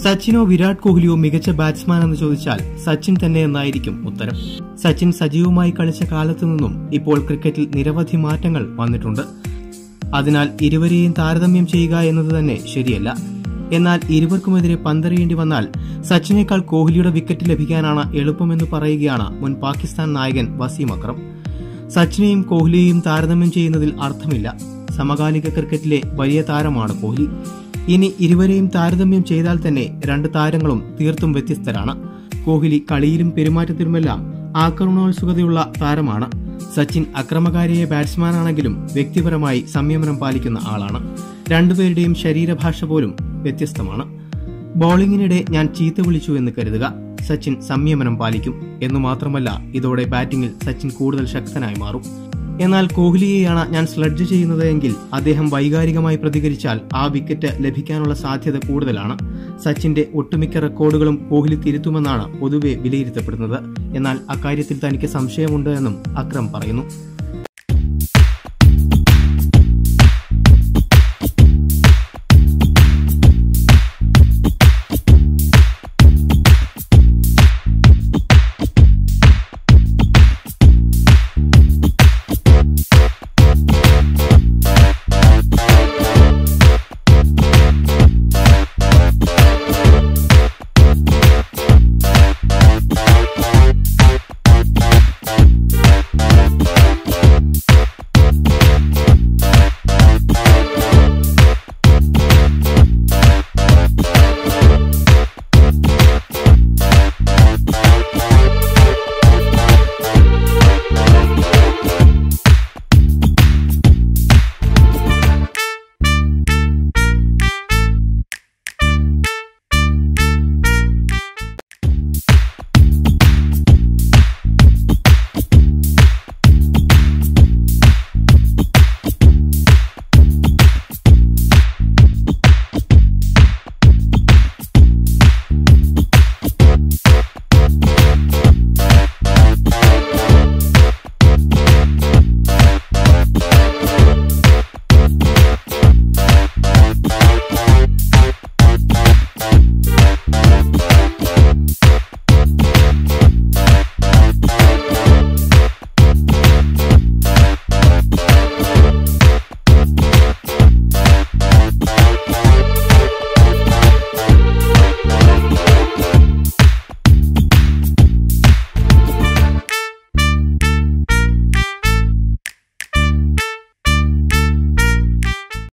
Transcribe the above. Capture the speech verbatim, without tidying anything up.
സച്ചിനോ വിരാട് കോഹ്ലിയോ മികച്ച ബാറ്റ്സ്മാൻ എന്ന് ചോദിച്ചാൽ സച്ചിൻ തന്നെ എന്നായിരിക്കും ഉത്തരം. സച്ചിൻ സജീവമായി കളിച്ച കാലത്തു നിന്നും ഇപ്പോൾ ക്രിക്കറ്റിൽ നിരവധി മാറ്റങ്ങൾ വന്നിട്ടുണ്ട്. അതിനാൽ ഇരുവരെയും താരതമ്യം ചെയ്യുക എന്നത് തന്നെ ശരിയല്ല. എന്നാൽ ഇരുവർക്കുമെതിരെ പന്തെറിയേണ്ടി വന്നാൽ സച്ചിനേക്കാൾ കോഹ്ലിയുടെ വിക്കറ്റ് ലഭിക്കാനാണ് എളുപ്പമെന്ന് പറയുകയാണ് മുൻ പാകിസ്ഥാൻ നായകൻ വസീം അക്രം. സച്ചിനെയും കോഹ്ലിയെയും താരതമ്യം ചെയ്യുന്നതിൽ അർത്ഥമില്ല. സമകാലിക ക്രിക്കറ്റിലെ വലിയ താരമാണ് കോഹ്ലി. ഇനി ഇരുവരെയും താരതമ്യം ചെയ്താൽ തന്നെ രണ്ട് താരങ്ങളും തീർത്തും വ്യത്യസ്തരാണ്. കോഹ്ലി കളിയിലും പെരുമാറ്റത്തിലുമെല്ലാം ആക്രമണോത്സുകതയുള്ള താരമാണ്. സച്ചിൻ അക്രമകാരിയായ ബാറ്റ്സ്മാനാണെങ്കിലും വ്യക്തിപരമായി സംയമനം പാലിക്കുന്ന ആളാണ്. രണ്ടുപേരുടെയും ശരീരഭാഷ പോലും വ്യത്യസ്തമാണ്. ബൌളിംഗിനിടെ ഞാൻ ചീത്ത വിളിച്ചു എന്ന് കരുതുക, സച്ചിൻ സംയമനം പാലിക്കും എന്നു മാത്രമല്ല, ഇതോടെ ബാറ്റിംഗിൽ സച്ചിൻ കൂടുതൽ ശക്തനായി മാറും. എന്നാൽ കോഹ്ലിയെയാണ് ഞാൻ സ്ലഡ്ജ് ചെയ്യുന്നത് എങ്കിൽ അദ്ദേഹം വൈകാരികമായി പ്രതികരിച്ചാൽ ആ വിക്കറ്റ് ലഭിക്കാനുള്ള സാധ്യത കൂടുതലാണ്. സച്ചിന്റെ ഒട്ടുമിക്ക റെക്കോർഡുകളും കോഹ്ലി തിരുത്തുമെന്നാണ് പൊതുവെ വിലയിരുത്തപ്പെടുന്നത്. എന്നാൽ അക്കാര്യത്തിൽ തനിക്ക് സംശയമുണ്ട് എന്നും അക്രം പറയുന്നു.